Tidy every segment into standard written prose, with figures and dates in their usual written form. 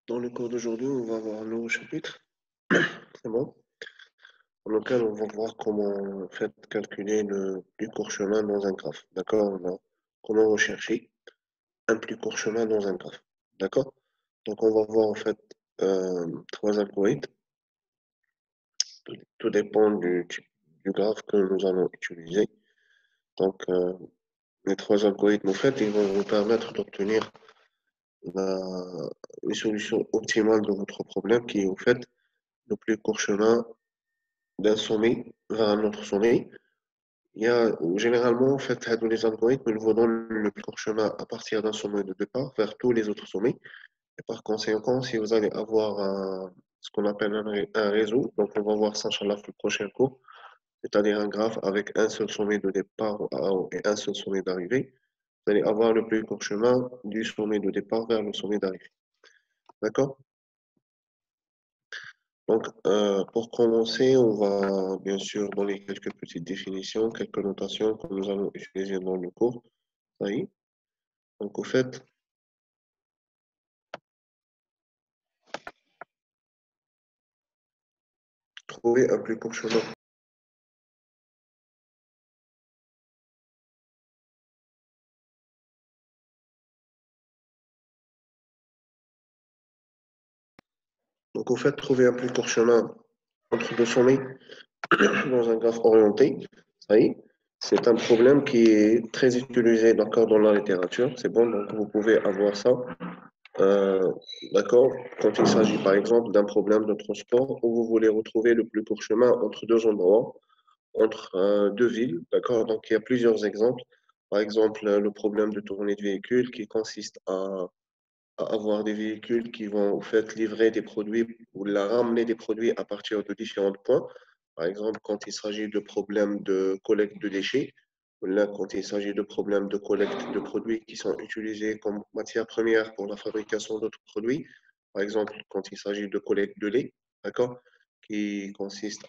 Dans le cours d'aujourd'hui, on va voir un nouveau chapitre, c'est bon, dans lequel on va voir comment en fait, calculer le plus court chemin dans un graphe. D'accord? Comment rechercher un plus court chemin dans un graphe. D'accord? Donc on va voir en fait trois algorithmes. Tout dépend du type du graphe que nous allons utiliser. Donc les trois algorithmes, en fait, ils vont vous permettre d'obtenir une solution optimale de votre problème qui est en fait le plus court chemin d'un sommet vers un autre sommet. Il y a généralement, en fait, les algorithmes ils vous donnent le plus court chemin à partir d'un sommet de départ vers tous les autres sommets. Et par conséquent, si vous allez avoir ce qu'on appelle un réseau, donc on va voir ça sur le prochain cours, c'est-à-dire un graphe avec un seul sommet de départ et un seul sommet d'arrivée, vous allez avoir le plus court chemin du sommet de départ vers le sommet d'arrivée. D'accord? Donc, pour commencer, on va bien sûr donner quelques petites définitions, quelques notations que nous allons utiliser dans le cours. Ça y est. Donc, au fait, trouver un plus court chemin. Donc, au fait, trouver un plus court chemin entre deux sommets dans un graphe orienté, ça y est, c'est un problème qui est très utilisé d'accord, dans la littérature. C'est bon, donc vous pouvez avoir ça. euh, d'accord, quand il s'agit par exemple d'un problème de transport où vous voulez retrouver le plus court chemin entre deux endroits, entre deux villes, d'accord? Donc, il y a plusieurs exemples. Par exemple, le problème de tournée de véhicules qui consiste à avoir des véhicules qui vont, en fait, livrer des produits ou la ramener des produits à partir de différents points. Par exemple, quand il s'agit de problèmes de collecte de déchets, ou là, quand il s'agit de problèmes de collecte de produits qui sont utilisés comme matière première pour la fabrication d'autres produits. Par exemple, quand il s'agit de collecte de lait, d'accord? Qui consiste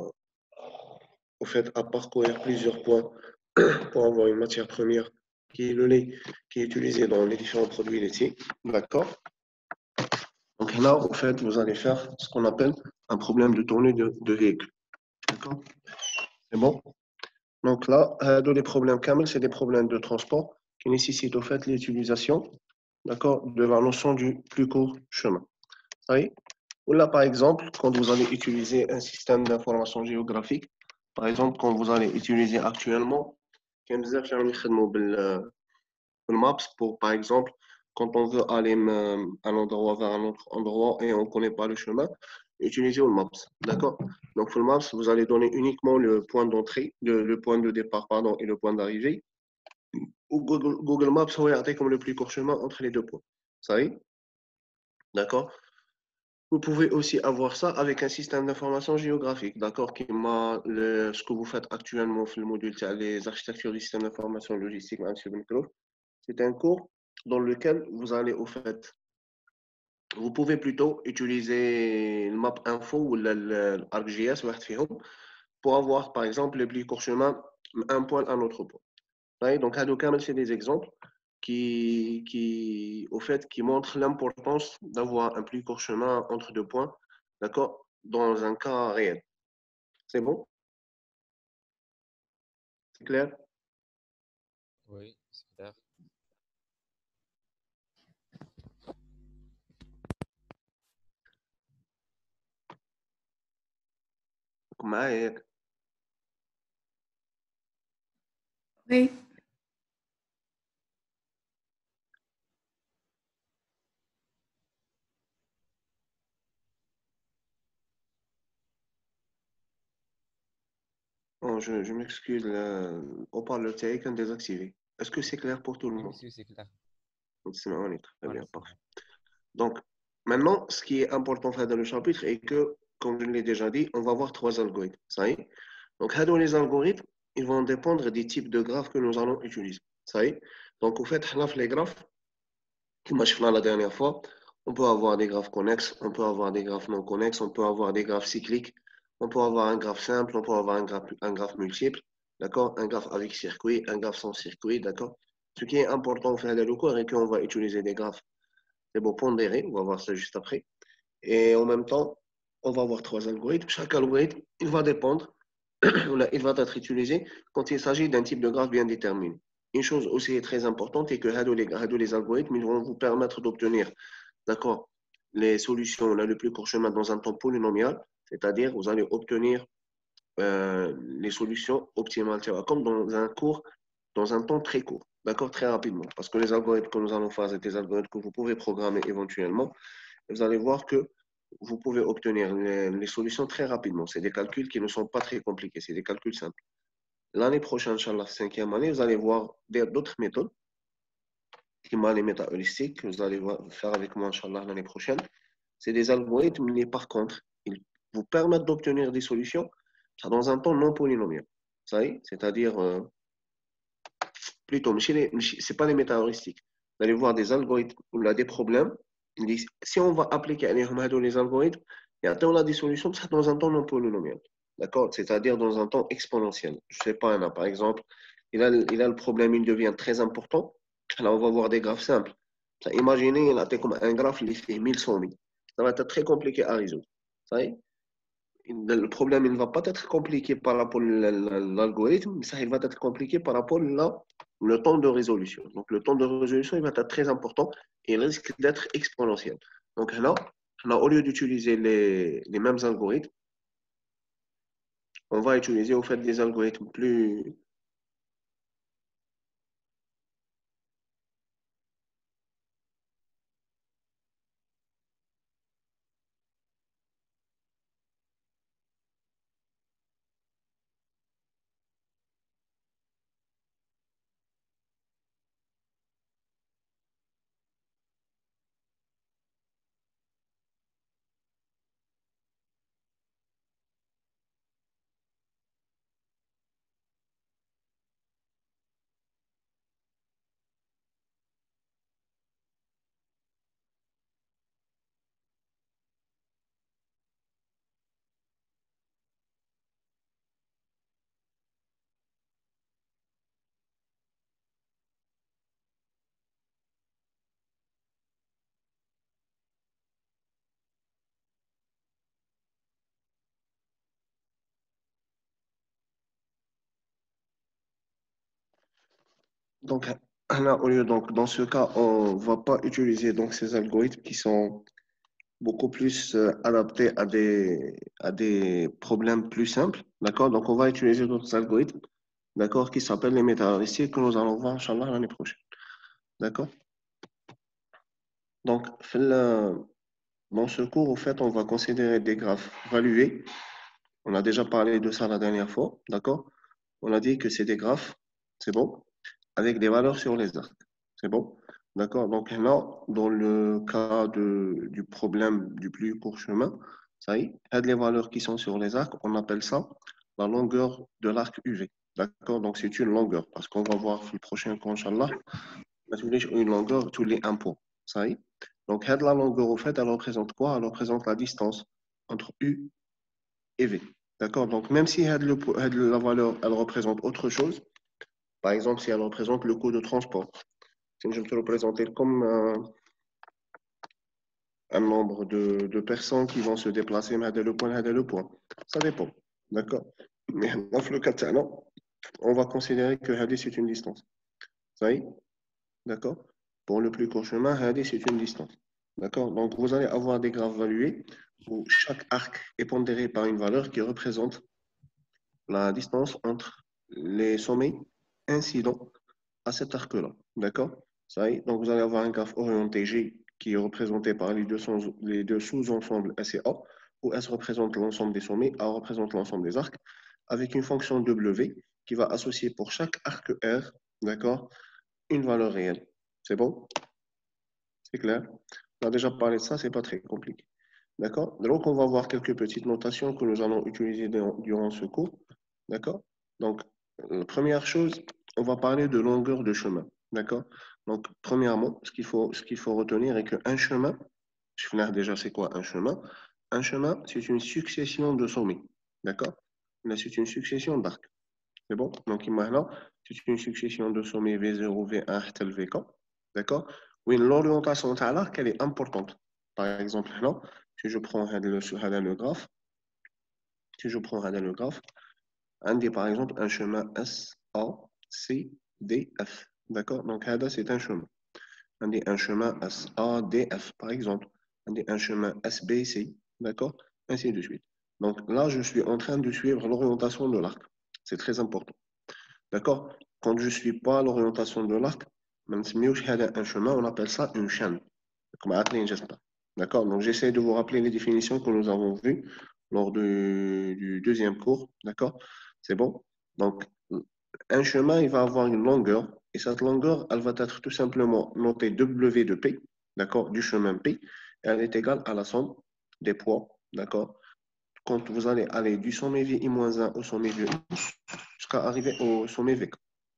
au fait, à parcourir plusieurs points pour avoir une matière première qui est le lait, qui est utilisé dans les différents produits laitiers. D'accord? Donc là, en fait, vous allez faire ce qu'on appelle un problème de tournée de véhicule. D'accord? C'est bon? Donc là, les problèmes camel, c'est des problèmes de transport qui nécessitent au fait l'utilisation, d'accord, de la notion du plus court chemin. Ça y est? Ou là, par exemple, quand vous allez utiliser un système d'information géographique, par exemple, quand vous allez utiliser actuellement, كاين بزاف اللي يخدموا بالmaps pour, par exemple, quand on veut aller d'un endroit vers un autre endroit et on ne connaît pas le chemin, utilisez le maps. D'accord? Donc, le maps, vous allez donner uniquement le point d'entrée, le point de départ, pardon, et le point d'arrivée. Ou Google Maps aurait comme le plus court chemin entre les deux points. Ça y est? D'accord? Vous pouvez aussi avoir ça avec un système d'information géographique, d'accord, ce que vous faites actuellement dans le module les architectures du système d'information logistique, c'est un cours dans lequel vous allez au fait, vous pouvez plutôt utiliser le map info ou l'ArcGIS pour avoir par exemple le plus court chemin un point à un autre point. Ouais, donc, c'est des exemples au fait, qui montrent l'importance d'avoir un plus court chemin entre deux points, d'accord, dans un cas réel. C'est bon? C'est clair? Oui, c'est clair. معايا. Oui, Oh, je m'excuse, on parle de téléphone désactivé. Est-ce que c'est clair pour tout le Oui, monde? monsieur, c'est clair. C'est très Voilà, bien, c'est parfait. bon. Donc, maintenant, ce qui est important dans le chapitre est que, comme je l'ai déjà dit, on va voir trois algorithmes. Ça y est? Donc, les algorithmes, ils vont dépendre des types de graphes que nous allons utiliser. Ça y est? Donc, au fait, les graphes, comme je l'ai la dernière fois, on peut avoir des graphes connexes, on peut avoir des graphes non connexes, on peut avoir des graphes cycliques, on peut avoir un graphe simple, on peut avoir un graphe multiple, d'accord? Un graphe avec circuit, un graphe sans circuit, d'accord? Ce qui est important au final de le cours est qu'on va utiliser des graphes C'est bon, pondéré, on va voir ça juste après. Et en même temps, on va avoir trois algorithmes. Chaque algorithme, il va dépendre, il va être utilisé quand il s'agit d'un type de graphe bien déterminé. Une chose aussi très importante est que les algorithmes, ils vont vous permettre d'obtenir, d'accord, les solutions le plus court chemin dans un temps polynomial, c'est-à-dire vous allez obtenir les solutions optimales, comme dans un temps très court, d'accord, très rapidement. Parce que les algorithmes que nous allons faire, c'est des algorithmes que vous pouvez programmer éventuellement. Vous allez voir que vous pouvez obtenir les solutions très rapidement. C'est des calculs qui ne sont pas très compliqués, c'est des calculs simples. L'année prochaine, Inch'Allah, cinquième année, vous allez voir d'autres méthodes, qui sont les méta-heuristiques, que vous allez faire avec moi, Inch'Allah, l'année prochaine. C'est des algorithmes, mais par contre, ils vous permettent d'obtenir des solutions dans un temps non polynomial. Ça y est, c'est-à-dire, plutôt, ce n'est pas les méta-heuristiques. Vous allez voir des algorithmes où il y a des problèmes. Si on va appliquer les algorithmes, et on a des solutions dans un temps non polynomial. D'accord? C'est-à-dire dans un temps exponentiel. Je ne sais pas, par exemple, il a le problème, il devient très important. Là, on va voir des graphes simples. Imaginez, il a comme un graphe, il fait 1100 000. Ça va être très compliqué à résoudre. Ça y est? Le problème, il ne va pas être compliqué par rapport à l'algorithme, mais ça, il va être compliqué par rapport le temps de résolution. Donc, le temps de résolution, il va être très important et il risque d'être exponentiel. Donc, là, au lieu d'utiliser les mêmes algorithmes, on va utiliser au fait des algorithmes plus. Donc, là, donc, dans ce cas, on ne va pas utiliser donc, ces algorithmes qui sont beaucoup plus adaptés à des problèmes plus simples. D'accord? Donc, on va utiliser d'autres algorithmes, d'accord, qui s'appellent les méta-heuristiques que nous allons voir, Inch'Allah, l'année prochaine. D'accord? Donc, dans ce cours, au fait, on va considérer des graphes valués. On a déjà parlé de ça la dernière fois. D'accord? On a dit que c'est des graphes, c'est bon, avec des valeurs sur les arcs. C'est bon? D'accord? Donc là, dans le cas du problème du plus court chemin, ça y est, les valeurs qui sont sur les arcs, on appelle ça la longueur de l'arc UV. D'accord? Donc c'est une longueur, parce qu'on va voir le prochain cours, Inch'Allah, une longueur tous les impôts. Ça y est? Donc la longueur, au fait, elle représente quoi? Elle représente la distance entre U et V. D'accord? Donc même si la valeur, elle représente autre chose, par exemple, si elle représente le coût de transport, si je peux le présenter comme un nombre de personnes qui vont se déplacer de le point à le point. Ça dépend. D'accord? Mais dans le cas de on va considérer que Hadi, c'est une distance. Ça y est? D'accord? Pour le plus court chemin, Hadi, c'est une distance. D'accord? Donc, vous allez avoir des graphes valués où chaque arc est pondéré par une valeur qui représente la distance entre les sommets incidents à cet arc-là. D'accord? Ça y est. Donc, vous allez avoir un graphe orienté G qui est représenté par les deux sous-ensembles S et A, où S représente l'ensemble des sommets, A représente l'ensemble des arcs, avec une fonction W qui va associer pour chaque arc R, d'accord, une valeur réelle. C'est bon? C'est clair? On a déjà parlé de ça, c'est pas très compliqué. D'accord? Donc, on va voir quelques petites notations que nous allons utiliser durant ce cours. D'accord? Donc, première chose, on va parler de longueur de chemin. D'accord? Donc, premièrement, ce qu'il faut retenir est qu'un chemin, je vais déjà c'est quoi un chemin? Un chemin, c'est une succession de sommets. D'accord? Là, c'est une succession d'arcs. C'est bon? Donc, maintenant, c'est une succession de sommets V0, V1, tel VK. D'accord? Oui, l'orientation de l'arc, elle est importante. Par exemple, là, si je prends le graphe, si je prends le graphe, par exemple, un chemin S, A, C, D, F. D'accord? Donc, c'est un chemin. Un chemin S, A, D, F, par exemple. Un chemin S, B, C. D'accord? Ainsi de suite. Donc, là, je suis en train de suivre l'orientation de l'arc. C'est très important. D'accord? Quand je ne suis pas l'orientation de l'arc, même si un chemin, on appelle ça une chaîne. Comme j'espère. D'accord? Donc, j'essaie de vous rappeler les définitions que nous avons vues lors du deuxième cours. D'accord? C'est bon? Donc, un chemin, il va avoir une longueur. Et cette longueur, elle va être tout simplement notée W de P. D'accord? Du chemin P. Et elle est égale à la somme des poids. D'accord? Quand vous allez aller du sommet VI-1 au sommet VI jusqu'à arriver au sommet VK.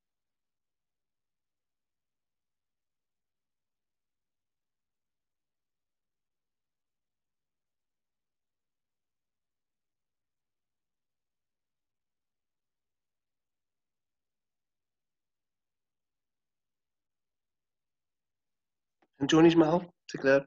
C'est clair?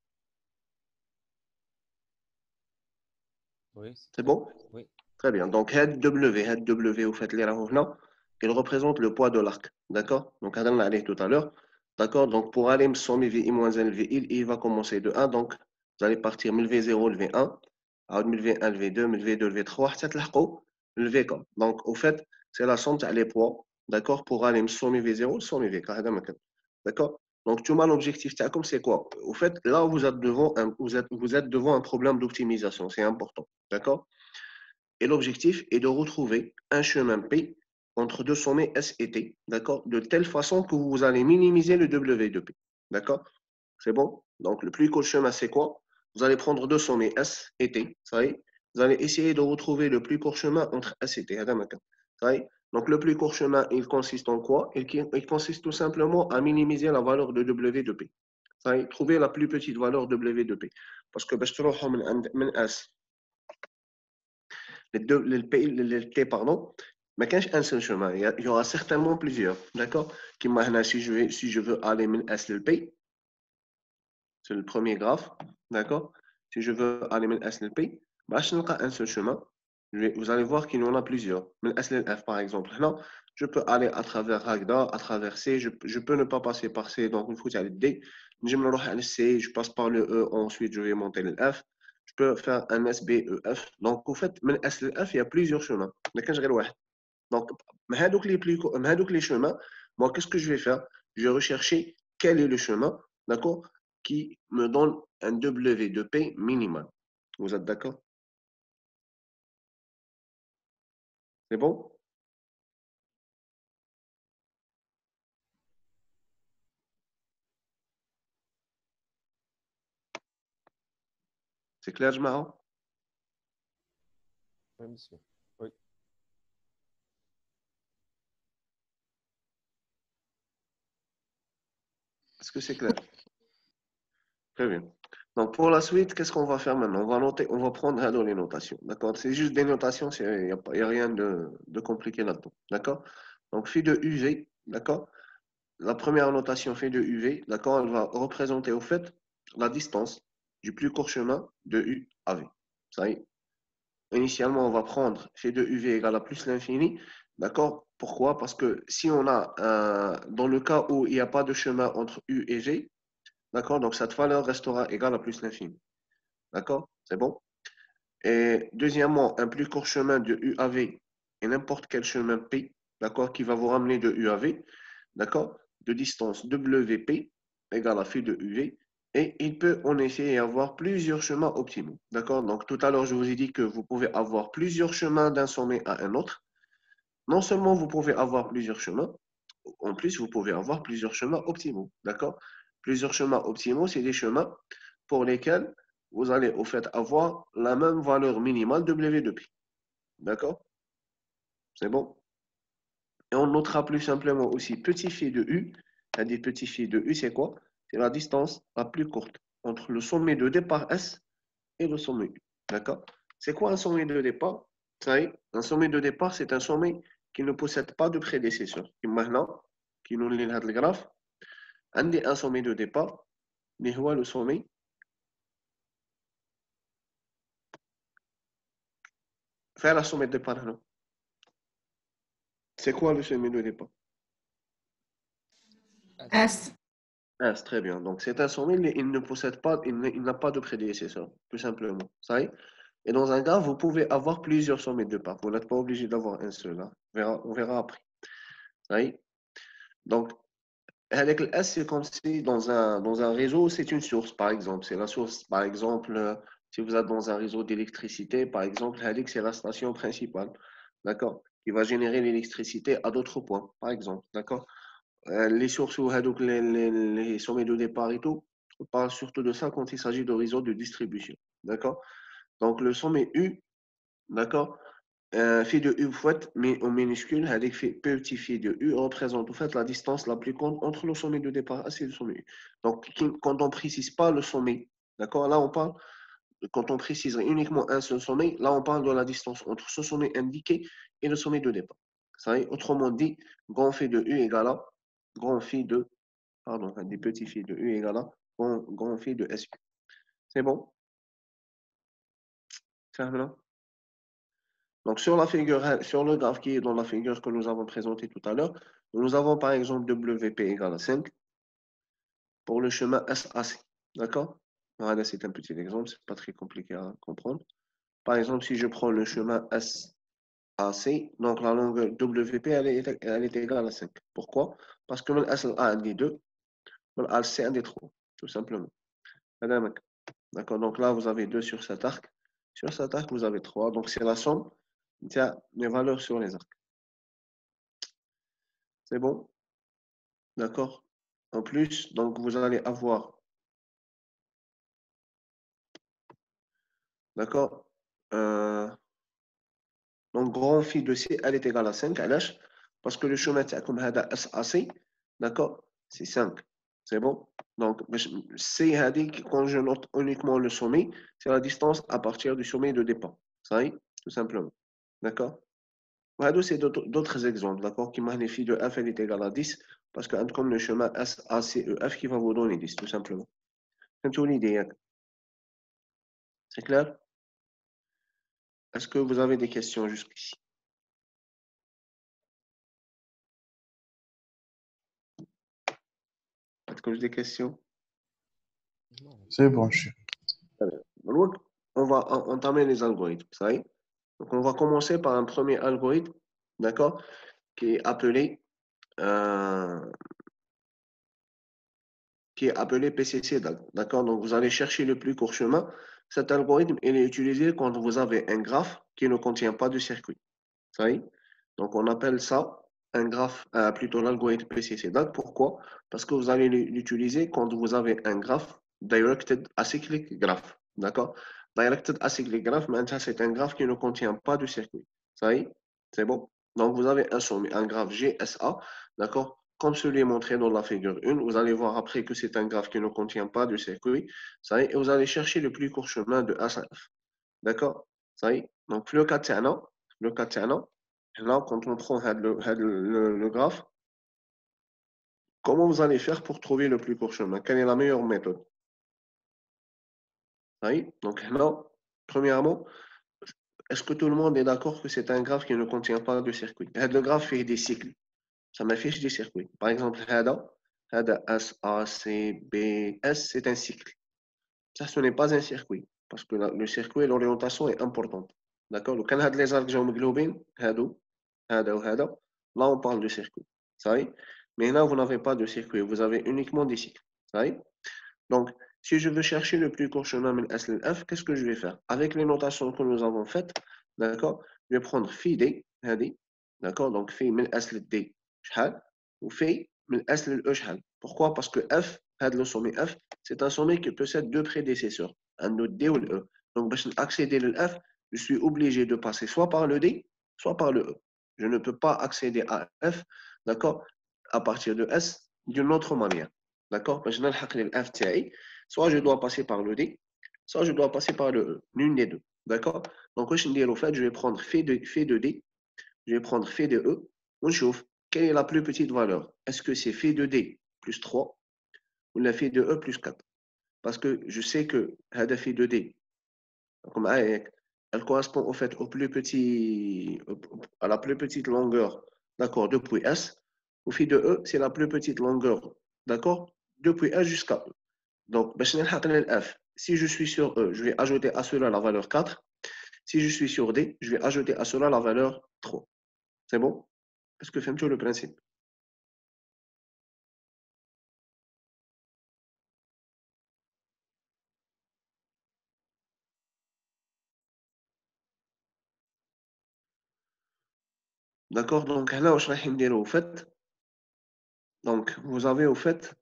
Oui, C'est bon? Oui. Très bien. Donc, head W, vous faites les là, il représente le poids de l'arc. D'accord? Donc, on l'a allé tout à l'heure. D'accord? Donc, pour aller sommer VI moins LV, il va commencer de 1. Donc, vous allez partir من V0 le V1, من V1 le V2, من V2 le V3, حتى تلحقوا le VK. Donc, au fait, c'est la somme des poids. D'accord? Pour aller sommer V0, sommer VK. D'accord? Donc, tout l'objectif, c'est quoi? Au fait, là, vous êtes devant un problème d'optimisation. C'est important. D'accord? Et l'objectif est de retrouver un chemin P entre deux sommets S et T, d'accord? De telle façon que vous allez minimiser le W de P, d'accord? C'est bon? Donc, le plus court chemin, c'est quoi? Vous allez prendre deux sommets S et T, ça y est. Vous allez essayer de retrouver le plus court chemin entre S et T, ça y est. Donc, le plus court chemin, il consiste en quoi? Il consiste tout simplement à minimiser la valeur de W de P. Ça y est, trouver la plus petite valeur W de P. Parce que باش تروحوا من S les T, pardon, mais quand un seul chemin, il y aura certainement plusieurs, d'accord? Si je veux aller min S le P, c'est le premier graphe, d'accord? Si je veux aller min S le P, bah, je n'ai un seul chemin. Vous allez voir qu'il y en a plusieurs. Min S le F, par exemple. Non, je peux aller à travers Agda, à travers C, je peux ne pas passer par C, donc il faut aller D. Je me rends à C, je passe par le E, ensuite je vais monter le F. Je peux faire un SBEF. Donc, en fait, من S le F, il y a plusieurs chemins. Mais quand je regarde donc, les chemins, moi, qu'est-ce que je vais faire? Je vais rechercher quel est le chemin, d'accord, qui me donne un W de P minimal. Vous êtes d'accord? C'est bon? C'est clair, Jmara? Oui, monsieur. Oui. Est-ce que c'est clair? Très bien. Donc, pour la suite, qu'est-ce qu'on va faire maintenant? On va prendre les notations. D'accord? C'est juste des notations, il n'y a rien de compliqué là-dedans. D'accord? Donc, phi de UV, d'accord? La première notation phi de UV, d'accord? Elle va représenter au fait la distance du plus court chemin de U à V. Ça y est. Initialement, on va prendre phi de UV égale à plus l'infini. D'accord? Pourquoi? Parce que si on a, dans le cas où il n'y a pas de chemin entre U et V, d'accord? Donc, cette valeur restera égale à plus l'infini. D'accord? C'est bon? Et deuxièmement, un plus court chemin de U à V et n'importe quel chemin P, d'accord, qui va vous ramener de U à V, d'accord, de distance WP égale à phi de UV. Et il peut en effet y avoir plusieurs chemins optimaux. D'accord? Donc tout à l'heure, je vous ai dit que vous pouvez avoir plusieurs chemins d'un sommet à un autre. Non seulement vous pouvez avoir plusieurs chemins, en plus, vous pouvez avoir plusieurs chemins optimaux. D'accord? Plusieurs chemins optimaux, c'est des chemins pour lesquels vous allez au fait avoir la même valeur minimale W de P. D'accord? C'est bon? Et on notera plus simplement aussi petit phi de U. C'est-à-dire petit phi de U, c'est quoi? C'est la distance la plus courte entre le sommet de départ S et le sommet U. D'accord? C'est quoi un sommet de départ? Ça y est, un sommet de départ, c'est un sommet qui ne possède pas de prédécesseur. Et maintenant, qui nous lit le graphe, un sommet de départ, mais où le sommet? Faire la sommet de départ, non? C'est quoi le sommet de départ? S. S, très bien. Donc, c'est un sommet, mais il ne possède pas, il n'a pas de prédécesseur, tout simplement. Ça y est. Et dans un graphe, vous pouvez avoir plusieurs sommets de départ. Vous n'êtes pas obligé d'avoir un seul. Hein. On verra après. Ça y est. Donc, avec le S, c'est comme si dans un réseau, c'est une source, par exemple. C'est la source, par exemple, si vous êtes dans un réseau d'électricité, par exemple, c'est la station principale, d'accord, qui va générer l'électricité à d'autres points, par exemple, d'accord. Les sources ou les sommets de départ et tout, on parle surtout de ça quand il s'agit de réseaux de distribution, d'accord. Donc, le sommet U, d'accord, phi de U fois, mais en minuscule, avec petit phi de U représente en fait la distance la plus grande entre le sommet de départ et le sommet U. Donc, quand on ne précise pas le sommet, d'accord, là on parle, quand on préciserait uniquement un seul sommet, là on parle de la distance entre ce sommet indiqué et le sommet de départ. Ça y est, autrement dit, grand phi de U égale à grand phi de, pardon, des petits phi de U égale à grand phi de SU. C'est bon? C'est là? Donc, sur la figure, sur le graphe qui est dans la figure que nous avons présentée tout à l'heure, nous avons par exemple WP égale à 5 pour le chemin SAC. D'accord? Voilà, c'est un petit exemple, c'est pas très compliqué à comprendre. Par exemple, si je prends le chemin SAC, donc la longueur WP, elle est égale à 5. Pourquoi? Parce que le SLA a un des 2, le AC un des 3, tout simplement. D'accord? Donc là, vous avez 2 sur cet arc. Sur cet arc, vous avez 3. Donc, c'est la somme des valeurs sur les arcs. C'est bon? D'accord? En plus, donc vous allez avoir, d'accord? Donc, grand phi de C, elle est égale à 5, LH, parce que le chemin comme SAC, d'accord? C'est 5. C'est bon? Donc, C, quand je note uniquement le sommet, c'est la distance à partir du sommet de départ. Ça y est, tout simplement. D'accord? C'est d'autres exemples, d'accord? Qui magnifie de F, elle est égale à 10, parce que comme le chemin SACEF qui va vous donner 10, tout simplement. C'est tout l'idée. C'est clair? Est-ce que vous avez des questions jusqu'ici? Est-ce que j'ai des questions? Non. C'est bon, chef. Donc, on va entamer les algorithmes, ça y est. Donc, on va commencer par un premier algorithme, d'accord, qui est appelé, euh, PCC-DAG, d'accord. Donc, vous allez chercher le plus court chemin. Cet algorithme, il est utilisé quand vous avez un graphe qui ne contient pas de circuit, ça y est. Donc, on appelle ça un graphe, plutôt l'algorithme PCC-DAG. Pourquoi? Parce que vous allez l'utiliser quand vous avez un graphe Directed Acyclic Graph. D'accord? Directed Acyclic Graph, maintenant, c'est un graphe qui ne contient pas de circuit. Ça y est? C'est bon? Donc, vous avez un graphe GSA. D'accord? Comme celui montré dans la figure 1, vous allez voir après que c'est un graphe qui ne contient pas de circuit. Ça y est? Et vous allez chercher le plus court chemin de S à F. D'accord? Ça y est? Donc, le cas, c'est un an. Le cas, c'est un an. Là, quand on prend le graphe, comment vous allez faire pour trouver le plus court chemin? Quelle est la meilleure méthode? Oui. Donc là, premièrement, est-ce que tout le monde est d'accord que c'est un graphe qui ne contient pas de circuit? Le graphe fait des cycles. Ça m'affiche des circuits. Par exemple, Hada S, A, C, B, S, c'est un cycle. Ça, ce n'est pas un circuit. Parce que le circuit, l'orientation est importante. D'accord? Donc, quand les arcs géoglobines, là, on parle de circuit. Ça y est? Mais là, vous n'avez pas de circuit. Vous avez uniquement des cycles. Ça y est? Donc, si je veux chercher le plus court chemin min S F, qu'est-ce que je vais faire? Avec les notations que nous avons faites, d'accord? Je vais prendre phi D, d'accord? Donc, phi min S D, شحال, ou phi min S E, شحال. Pourquoi? Parce que F, le sommet F, c'est un sommet qui possède deux prédécesseurs, un node D ou le E. Donc, pour accéder à F, je suis obligé de passer soit par le D, soit par le E. Je ne peux pas accéder à F, d'accord, à partir de S d'une autre manière. D'accord? Soit je dois passer par le D, soit je dois passer par le E. L'une des deux. D'accord? Donc, je vais prendre phi de D, je vais prendre phi de E. On chauffe. Quelle est la plus petite valeur? Est-ce que c'est phi de D plus 3 ou la phi de E plus 4. Parce que je sais que la phi de D, comme elle correspond au fait au plus petit, à la plus petite longueur, d'accord, depuis S. Au phi de E, c'est la plus petite longueur, d'accord, depuis S jusqu'à E. Donc, F. Si je suis sur E, je vais ajouter à cela la valeur 4. Si je suis sur D, je vais ajouter à cela la valeur 3. C'est bon? Est-ce que fais-tu le principe? D'accord? Donc, là, je vais dire au fait. Donc, vous avez au fait,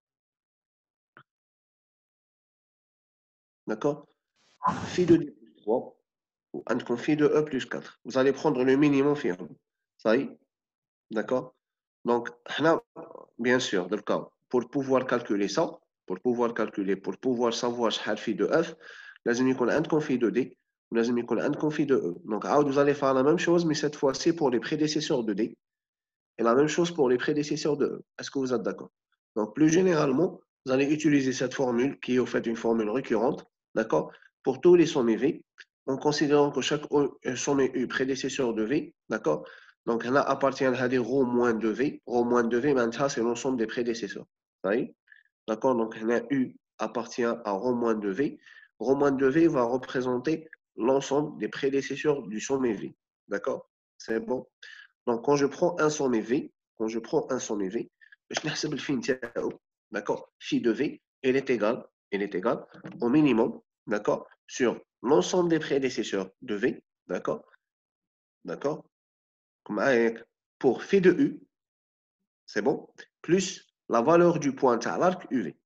d'accord? Phi de D plus 3 ou un phi de E plus 4. Vous allez prendre le minimum phi. Ça y est? D'accord? Donc, là, bien sûr, dans le cas, pour pouvoir calculer ça, pour pouvoir savoir شحال phi de F, لازم يكون عندكم phi de D, لازم يكون عندكم phi de E. Donc, vous allez faire la même chose, mais cette fois-ci pour les prédécesseurs de D. Et la même chose pour les prédécesseurs de E. Est-ce que vous êtes d'accord? Donc, plus généralement, vous allez utiliser cette formule qui est au fait une formule récurrente, d'accord, pour tous les sommets V, en considérant que chaque sommet U prédécesseur de V, d'accord, donc là appartient à des ρ moins de V. Ρ moins de V, maintenant, c'est l'ensemble des prédécesseurs. D'accord, donc là, U appartient à ρ moins de V. ρ moins de V va représenter l'ensemble des prédécesseurs du sommet V. D'accord? C'est bon? Donc, quand je prends un sommet V, je نحسب الفي نتاعو, d'accord, phi de V, elle est égale au minimum, d'accord, sur l'ensemble des prédécesseurs de V, d'accord, d'accord, comme pour phi de U, c'est bon, plus la valeur du point à l'arc UV.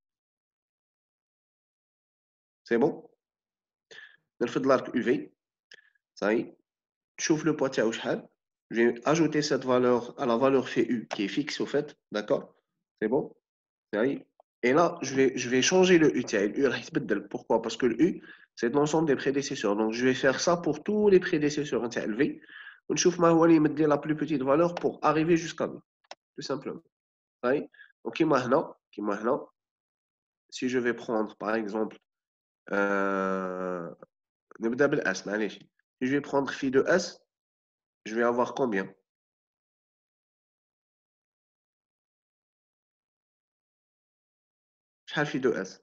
C'est bon? نرفد l'arc UV, ça y est, تشوف le poids تاعو شحال. Je vais ajouter cette valeur à la valeur phi U qui est fixe au fait, d'accord? C'est bon? Et là, je vais changer le U. Pourquoi? Parce que le U, c'est l'ensemble des prédécesseurs. Donc, je vais faire ça pour tous les prédécesseurs V. On chauffe ma la plus petite valeur pour arriver jusqu'à V. Tout simplement. Donc, maintenant, si je vais prendre, par exemple, si je vais prendre phi de S, je vais avoir combien? Phi de S.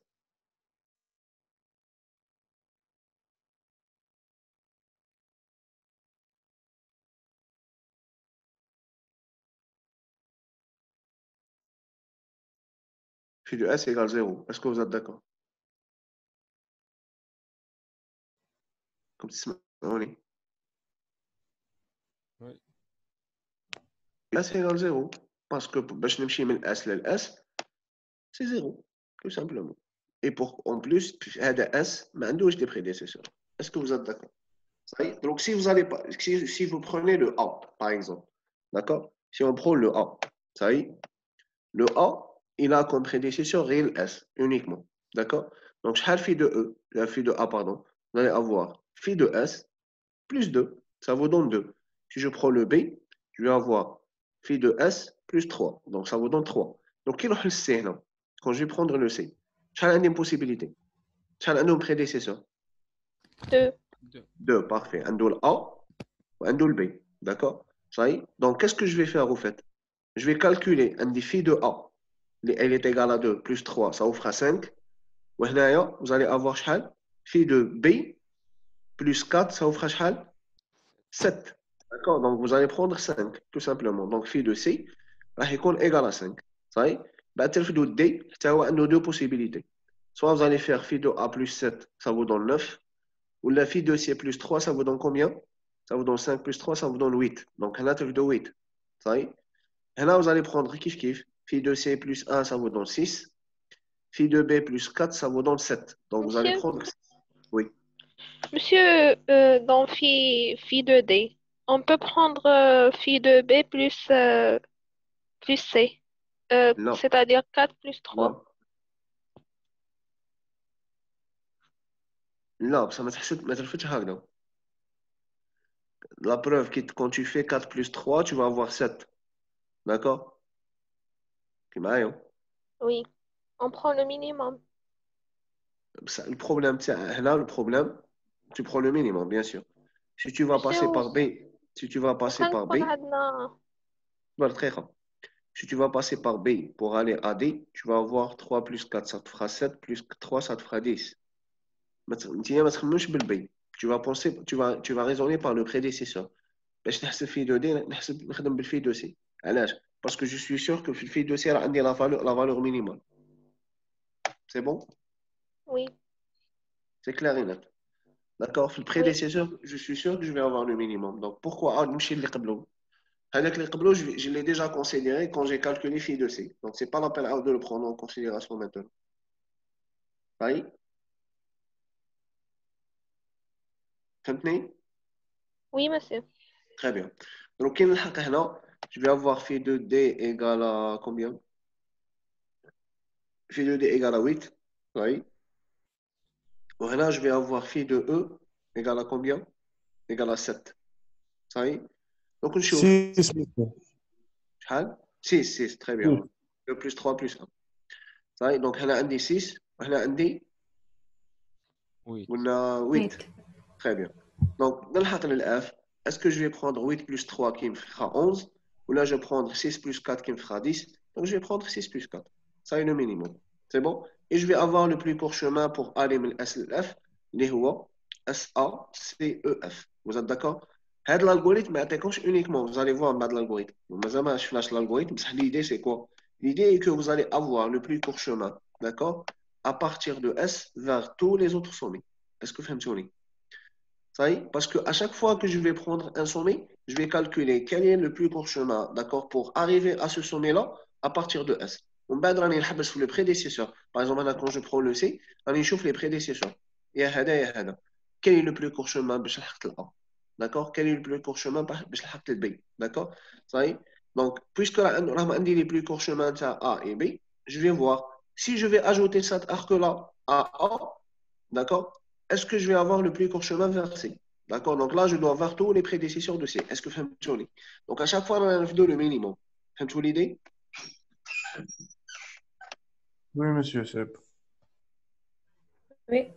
Phi de S égale 0. Est-ce que vous êtes d'accord? Comme si on est. Oui. S égale 0. Parce que باش نمشي من S لل S, c'est 0. Tout simplement. Et pour, en plus, هذا S ما عندوش des prédécesseurs. Est-ce que vous êtes d'accord? Donc, si vous allez pas, si vous prenez le A, par exemple, d'accord? Si on prend le A, ça y est, le A, il a comme prédécesseur réel S, uniquement. D'accord? Donc, chaque phi de E, la phi de A, pardon, vous allez avoir phi de S plus 2, ça vous donne 2. Si je prends le B, je vais avoir phi de S plus 3, donc ça vous donne 3. Donc, quel est le C là? Quand je vais prendre le C, quelle est une possibilité? Quel est un prédécesseur? 2. 2, parfait. Un double A ou un double B. D'accord? Ça y est. Donc, qu'est-ce que je vais faire au fait? Je vais calculer un des phi de A. Elle est égale à 2 plus 3, ça vous fera 5. Vous allez avoir شحال? Phi de B plus 4, ça vous fera شحال? 7. D'accord? Donc, vous allez prendre 5, tout simplement. Donc, phi de C راح يكون égal à 5. Ça y est? بعد phi de D, حتى هو عنده deux possibilités. Soit vous allez faire phi de A plus 7, ça vous donne 9. Ou la phi de C plus 3, ça vous donne combien? Ça vous donne 5 plus 3, ça vous donne 8. Donc, là, tu de 8. Ça y est? Et là, vous allez prendre kiff kiff. Phi de C plus 1, ça vous donne 6. Phi de B plus 4, ça vous donne 7. Donc, vous allez Monsieur, prendre. Oui. monsieur, dans phi de D, on peut prendre phi de B plus C, Non. c'est-à-dire 4 plus 3. Non. Non, ça ما تلفتش هكذا. La preuve, quand tu fais 4 plus 3, tu vas avoir 7. D'accord? Tu m'as. Oui. On prend le minimum. Le problème, là, le problème, tu prends le minimum, bien sûr. Si tu vas passer monsieur, par B, si tu vas passer وكان par B, يكون عندنا voilà, très grave. Si tu vas passer par B pour aller à D, tu vas avoir 3 plus 4, ça te fera 7, plus 3, ça te fera 10. Tu vas penser, tu vas raisonner par le prédécesseur. باش نحسب في 2 دي نخدم بالفي 2 سي علاش باسكو جو سوي سور كو في الفي 2 سي راه عندي لا فالور مينيمال سي بون oui, سي كلير net. D'accord, في oui, prédécesseur, je suis sûr que je vais avoir le minimum. Donc pourquoi نمشي اللي قبله هذاك اللي قبله je l'ai déjà considéré quand j'ai calculé phi de c. Donc c'est pas la peine de le prendre en considération maintenant. طيب فهمتني oui, monsieur. très bien. Donc كي نلحق هنا je vais avoir phi de d égale à combien phi de d égale à 8. طيب وهنا je vais avoir phi de e égale à combien égale à 7. طيب donc نشوف 6 مثلا. شحال 6 6 très bien. 2 plus 3 plus 1. طيب donc هنا عندي 6 وهنا عندي Oui. قلنا 8. Très bien. Donc, نلحق للF, est-ce que je vais prendre 8 plus 3 qui me fera 11 ou là je vais prendre 6 plus 4 qui me fera 10? Donc, je vais prendre 6 plus 4. Ça est le minimum. C'est bon? Et je vais avoir le plus court chemin pour aller de S à F, اللي هو SACEF. Vous êtes d'accord? هذا l'algorithme ما يعطيكمش uniquement, vous allez voir بعد l'algorithme. مازال ما شفناش l'algorithme, بصح l'idée c'est quoi? L'idée est que vous allez avoir le plus court chemin, d'accord? À partir de S vers tous les autres sommets. Est-ce que vous فهمتوني؟ Parce qu'à chaque fois que je vais prendre un sommet, je vais calculer quel est le plus court chemin, d'accord, pour arriver à ce sommet-là à partir de S. On va aller sur le prédécesseur. Par exemple, quand je prends le C, on chauffe les prédécesseurs. Et hada. Quel est le plus court chemin pour le A? D'accord? Quel est le plus court chemin pour le B? D'accord? Donc, puisque on a les plus courts chemins de A et B, je vais voir si je vais ajouter cet arc-là à A, d'accord? Est-ce que je vais avoir le plus court chemin vers C? D'accord? Donc là, je dois avoir tous les prédécesseurs de C. Est-ce que vous avez? Donc à chaque fois, on a le minimum. Vous avez l'idée? Oui, monsieur Seb. Oui.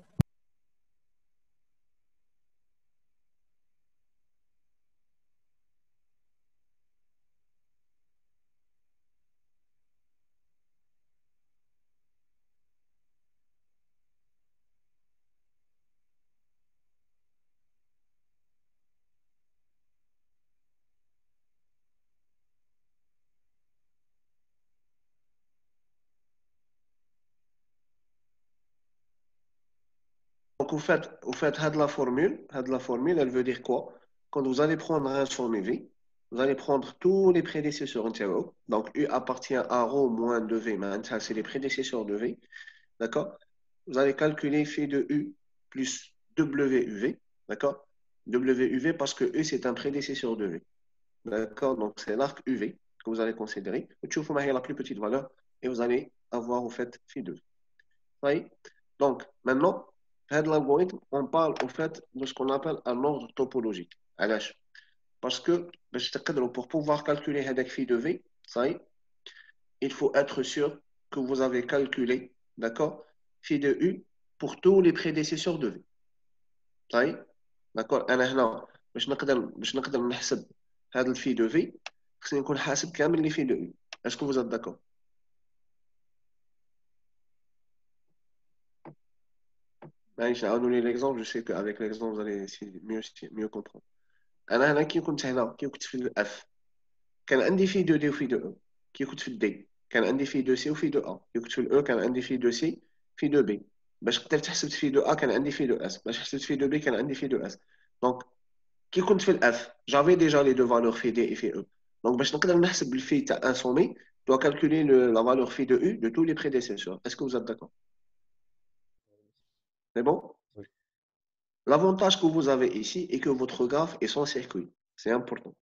Donc vous faites la formule, elle veut dire quoi? Quand vous allez prendre un sommet V, vous allez prendre tous les prédécesseurs interro. Donc U appartient à ρ moins 2V, mais ça, c'est les prédécesseurs de V. D'accord? Vous allez calculer phi de U plus WUV. D'accord? WUV parce que U, c'est un prédécesseur de V. D'accord? Donc, c'est l'arc UV que vous allez considérer. Tu vous la plus petite valeur et vous allez avoir, au fait, phi 2. Oui. Donc, maintenant, l'algorithme, on parle, au fait, de ce qu'on appelle un ordre topologique. علاش? Parce que, pour pouvoir calculer هذاك phi de V, il faut être sûr que vous avez calculé, d'accord, phi de U pour tous les prédécesseurs de V. D'accord? أنا هنا باش نقدر نحسب هذا الفي دو في خصني نكون حاسب كامل لي في دو يو. Est-ce que vous êtes d'accord? معليش نعاودوا لي l'exemple, je sais qu'avec l'exemple vous allez mieux comprendre. انا هنا كي كنت في الاف كان عندي في دو دي وفي دو او. كي كنت في الدي كان عندي في دو سي وفي دو ا. كي كنت في الاو كان عندي في دو سي في دو بي. باش قدرت حسبت في دو ا كان عندي في دو اس. باش حسبت في دو بي كان عندي في دو اس. دونك كي كنت في الاف j'avais déjà les deux valeurs phi d et phi e. Donc باش نقدر نحسب الفي تاع ان سومي dois calculer la valeur phi de u de tous les prédécesseurs. Est-ce que vous êtes d'accord? C'est bon? Oui. L'avantage que vous avez ici est que votre graphe est sans circuit. C'est important.